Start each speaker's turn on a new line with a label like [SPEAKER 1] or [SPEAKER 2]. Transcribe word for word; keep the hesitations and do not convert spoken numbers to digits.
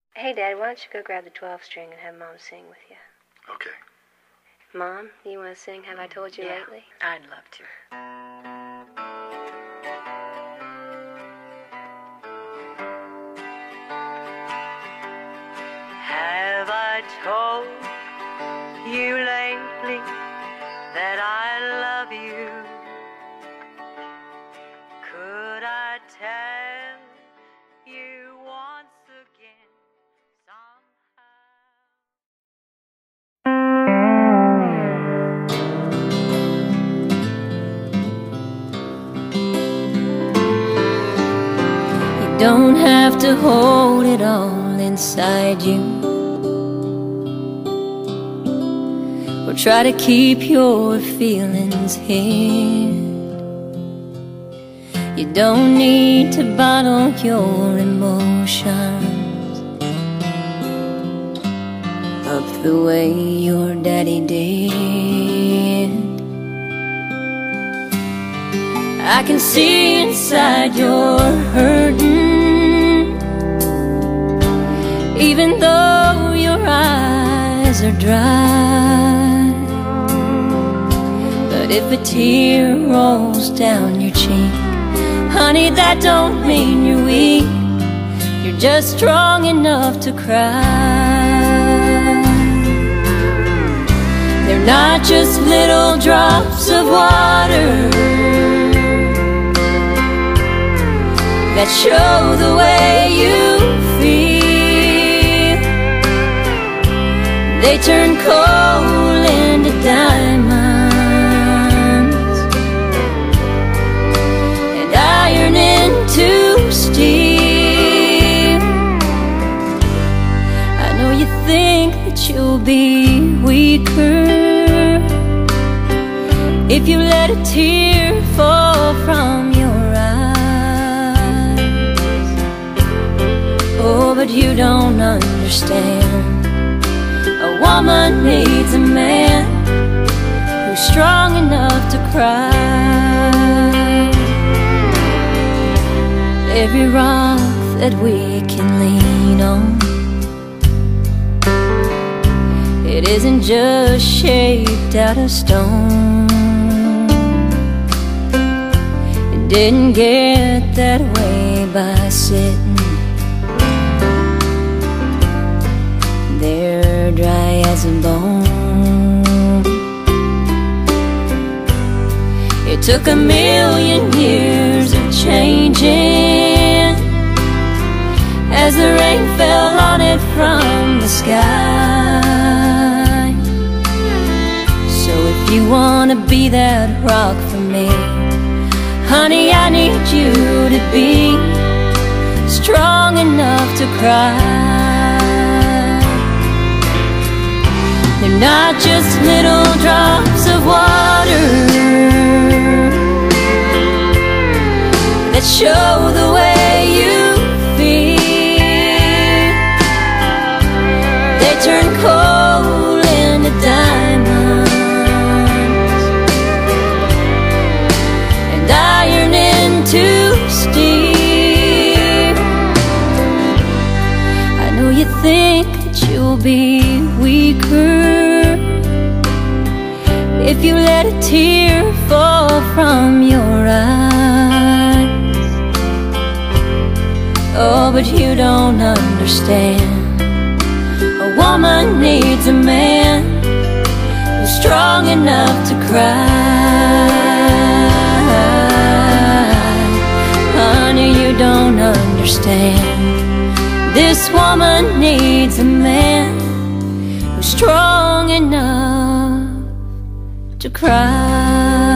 [SPEAKER 1] Hey, Dad, why don't you go grab the twelve string and have Mom sing with you?
[SPEAKER 2] Okay.
[SPEAKER 1] Mom, you want to sing Have I Told You
[SPEAKER 3] Yeah,
[SPEAKER 1] Lately?
[SPEAKER 3] I'd love to. Have I told you lately that I love you? Could I tell you once again somehow?
[SPEAKER 4] You don't have to hold it all inside you, or try to keep your feelings hid. You don't need to bottle your emotions up the way your daddy did. I can see inside you're hurting, even though your eyes are dry. But if a tear rolls down your cheek, honey, that don't mean you're weak. You're just strong enough to cry. They're not just little drops of water that show the way you feel. They turn coal into diamonds and iron into steel. I know you think that you'll be weaker if you let a tear fall from your oh, but you don't understand. A woman needs a man who's strong enough to cry. Every rock that we can lean on, it isn't just shaped out of stone. It didn't get that way by sitting they're dry as a bone. It took a million years of changing as the rain fell on it from the sky. So if you wanna be that rock for me, honey, I need you to be strong enough to cry. They're not just little drops of water that show the way you feel. They turn coal into diamonds and iron into steel. I know you think that you'll be weaker if you let a tear fall from your eyes. Oh, but you don't understand. A woman needs a man who's strong enough to cry. Honey, you don't understand. This woman needs a man who's strong enough to cry.